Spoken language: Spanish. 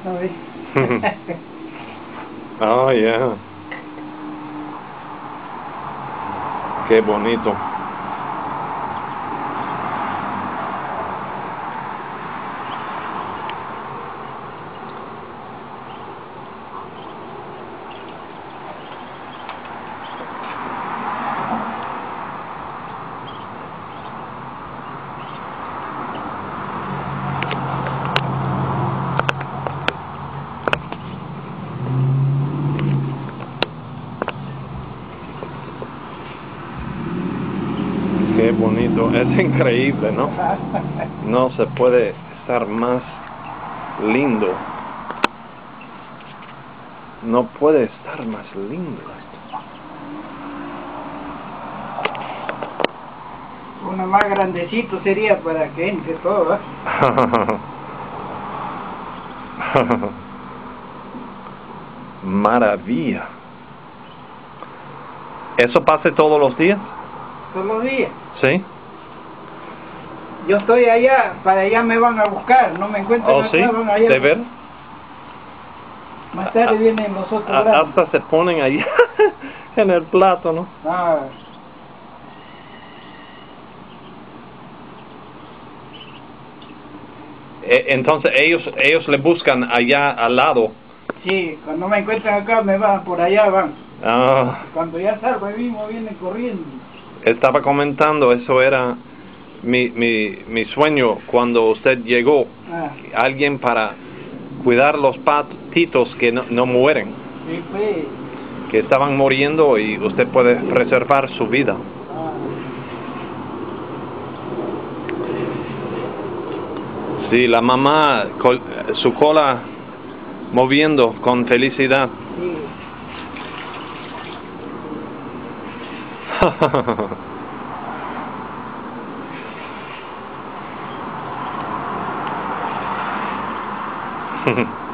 ¿sabes? Oh, yeah. Qué bonito. Qué bonito, es increíble, ¿no? No se puede estar más lindo. No puede estar más lindo esto. Uno más grandecito sería para que entre todo, ¿eh? Maravilla. ¿Eso pasa todos los días? Todos los días. Sí. Yo estoy allá, para allá me van a buscar, no me encuentran ¿Oh, acá, sí? van allá. ¿De ver? Más tarde vienen los otros grandes. Hasta se ponen allá en el plato, ¿no? Ah, Entonces ellos le buscan allá al lado. sí, cuando me encuentran acá me van, por allá van. Ah, Cuando ya salgo ahí mismo vienen corriendo. estaba comentando, eso era mi sueño cuando usted llegó. Ah, Alguien para cuidar los patitos que no mueren, sí, pues. que estaban muriendo y usted puede preservar su vida. Ah, Sí, la mamá, su cola moviendo con felicidad. sí.